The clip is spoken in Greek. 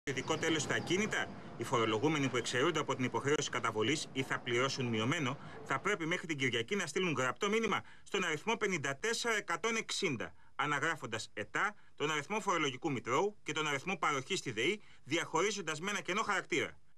Ειδικό τέλος στα ακίνητα. Οι φορολογούμενοι που εξαιρούνται από την υποχρέωση καταβολής ή θα πληρώσουν μειωμένο, θα πρέπει μέχρι την Κυριακή να στείλουν γραπτό μήνυμα στον αριθμό 54160, αναγράφοντας ΕΤΑ, τον αριθμό φορολογικού μητρώου και τον αριθμό παροχής στη ΔΕΗ, διαχωρίζοντας με ένα κενό χαρακτήρα.